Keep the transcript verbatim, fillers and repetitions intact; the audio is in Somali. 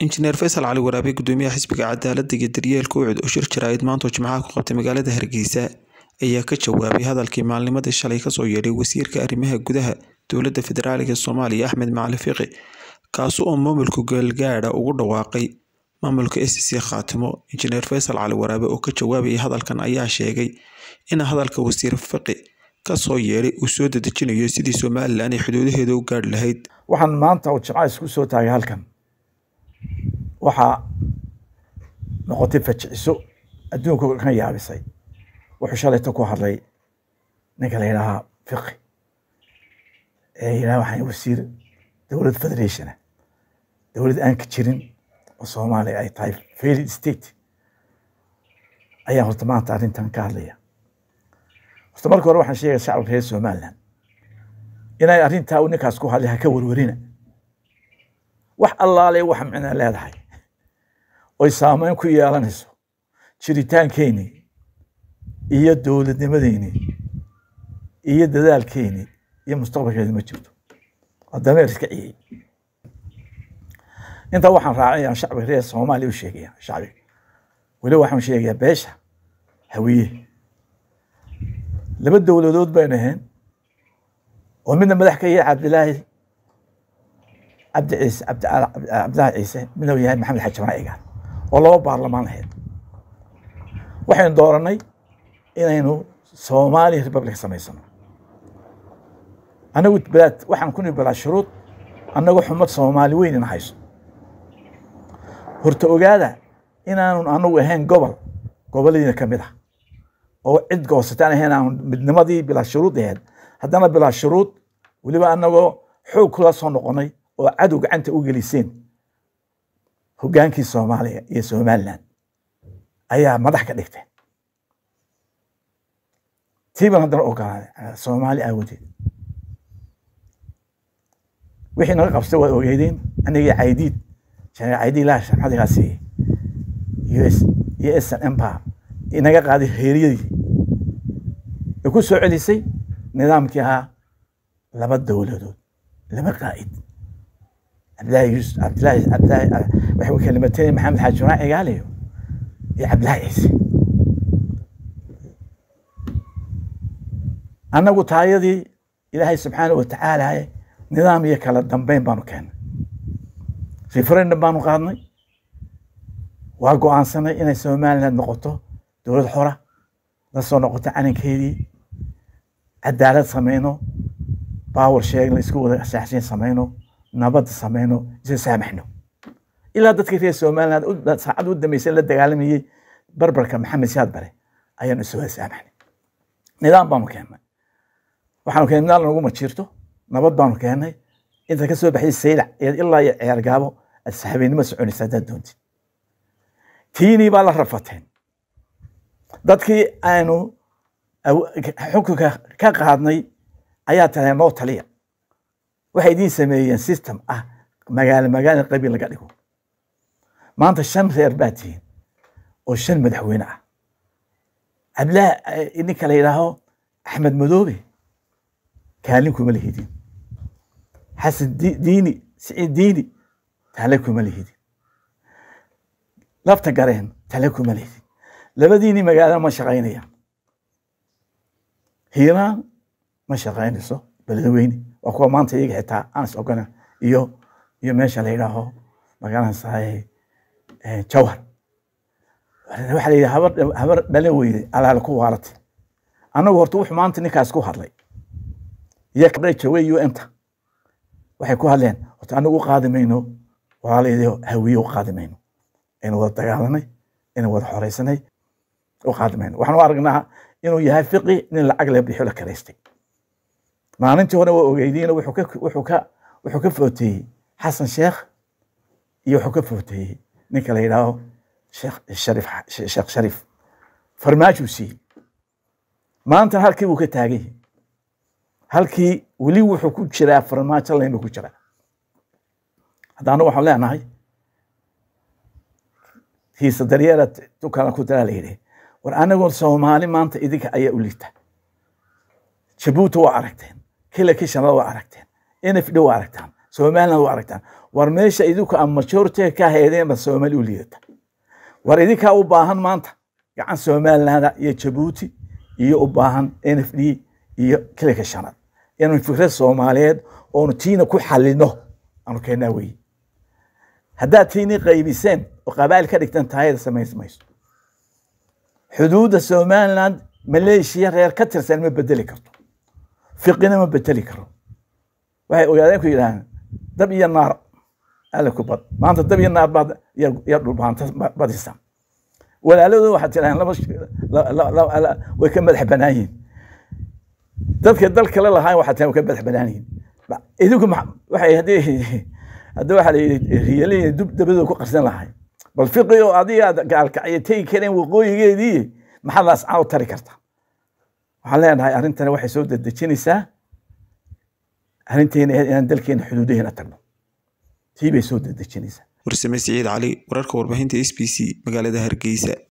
injineer Faysal Cali Waraabe gudoomiyaha xisbiga cadaaladda iyo daryeelka Ucud oo shir jaraa'id maanta Jimcaha ku qabtay magaalada Hargeysa ayaa ka jawaabay hadalkii maalnimadii shalay ka soo yeedhay wasiirka arrimaha gudaha dowladda federaalka Soomaaliya Axmed Macalin Fiqi kaas oo maamulka galgaadha ugu dhawaaqay maamulka S C Khaatimo. Injineer Faysal Cali Waraabe oo ka jawaabay hadalkan ayaa sheegay in hadalka wasiir Fiqi ka soo yeedhay uu soo dadejinayo sidii Soomaaliland ay xuduudaheeda u gaadh lahayd. waxaan maanta oo Jimcaha isku soo taagay halkan waxa noqotay fajiciso adduunka kan yaabisay wuxuu shalayta ku hadlay ninka la yiraahdo Fiqi ee ilaa waxaan wasiir dowlad federation dowlad aan ka jirin oo Soomaaliya ay tahay failed state ayaa horta maanta arrintan ka hadlaya. horta marka hore waxaan sheegay shacabka reer Soomaaliland inay arrintaa uu ninkaas ku hadlay ka warwarina wax allaale wax macna leedahay oo saameyn ku yeelanayso jiritaankeeni iyo dowladnimadeeni iyo dadaalkeeni iyo mustaqbalkeeni ma jirto hadana iska ciyay inta waxaan raacay shacabka reer Soomaaliya u sheegaya shacabka wali waxaan sheegayaa beesha hawiye laba dowladood bayna ahayn oo midna madax ka yahay Cabdilaahi عبد عيسى عبد عبد عيسى من وياه محمد حاج جماعي والله برلمان هيد waxaan dooranay inaynu Soomaali Republic sameysano anagu balad waxaan ku nibala shuruud anagu xumad Soomaali weyn in hayso horta ogaada inaanu anagu ahayn gobol gobolada kamid ah oo cid goosataan ahayn aan midnimadii bila shuruud ahayd hadana bila shuruud waliba anagu xoog kula soo noqonay oo cadow gacanta u geliseen hogaankii Soomaaliya iyo Somaliland ayaa madax ka dhigtay tiiban hadana oo kale Soomaali aawadi wixii naga qabsay waa ogeydeen aniga caydiid jana caydiid la shaqadigaasi U S U S Empire inaga qaaday heeriyadii ku soo celisay nidaamkii ahaa laba dowladood laba qaa'id عبد الله يوسف عبد الله عبد الله وحول كلمتين محمد حاج جماعي قال له يا عبد الله عيسى أنا قلت هاي إلهي سبحانه وتعالى هاي نظام يكلا الدنبين بانو كان ريفرين بانو قادني واقو عن سنة إنا سومالنا نقطه دولة حرة نصو نقطة عن كيدي عدالة سمينو باور شيء لسكو ساحسين سمينو نبض سمينو زي سامحنا إلا dadka reer Soomaaliland saacad u dambeysay la dagaalamay barbarka Maxamed Siyaad Bare ayaan soo saamaxnay nidaam baan keenay waxaan keenay nal nagu ma jirto nabad baan keenay inta ka soo baxay saylac ilaa ciyaar gaabo asxaabeynimo soconaysa dad doonti tiini baa la rafateen dadkii aanu xukunka ka qaadnay ayaa tahay noo taliya waxay idin sameeyeen system ah magaalo magaalo qabiil laga dhigo maanta shan reer baatiin oo shan madaxweyne ah abla in kala yiraahdo Axmed Madoobe kaalin kuma lihidin Xasan Diini Saciid Diini kaalin kuma lihidin lafta gareen kaalin kuma lihidin labadiini magaalo ma shaqaynayaan hiiraan ma shaqaynayso beledweyne وكو مانتا يجي حتى أنا سأقولنا يو يو ماشي على إله مكان صاي جوهر واحد يجي هبر هبر بلوي على الكو عرت أنا ورتوح مانتا نكاس كو هرلي يكبر شوي يو أنت واحد كو هرلين وتأنا كو قادمينه وعلى ده هوي وقادمينه إنه وضع تجعلني إنه وضع حريصني وقادمينه وإحنا وارجناها إنه يهفقي إن العقل بيحول كريستي maalintii hore waa ogeydeen wuxuu ka wuxuu ka wuxuu ka footay Xasan Sheekh iyo wuxuu ka footay ninka la yiraahdo Sheekh Sharif Sheekh Sharif farmaajo si maanta halkii uu ka taagay halkii wali wuxuu ku jiraa farmaajo leeyna ku jira hadana waxaan leenahay hiisa daryeelad tukana ku dalaalay war anagu Soomaali maanta idinka ayaa u liita Djibouti waa aragteen كلا كيشان لو عرفتين إن في دو عرفتان Somaliland waa aragtaan war meesha idinku ama majority ka heedeen Soomaali u liidata war idinka u baahan maanta gacan Soomaaliland iyo Djibouti iyo u baahan N F D iyo kale ka shanad inuu fikrad Soomaaliyeed oo tiina ku xalino aanu keenaa way hadda tiini qaybiseen oo qabaal ka dhigtan taayada samaysmayso xuduudda Soomaaliland Malaysia reer ka tirsan ma bedeli karto fiqina ma bedeli karo waxay ogaadeen ku yiraahdaan dab iyo naar ala ku bad maanta dab iyo naar bad ya dhulbaanta badisa walaaladu waxa tiraan laba way ka madax banaayeen dadka dalka la lahayn waxa tiraan ka madax banaayeen idinku waxay hadii hadii waxa la yiri dub dabadu ku qarsan lahayn bal fiqiyo adiga gaalka ay tay kareen waqooyigeedii maxaa laas caaw tari karta waxa leenahay arrintan waxay soo dadajinaysaa arrinteena inaan dalkeena xuduudaheena tagno tii bay soo dadajinaysaa warsame Siciid Cali wararka warbaahinta S B C magaalada Hargeysa.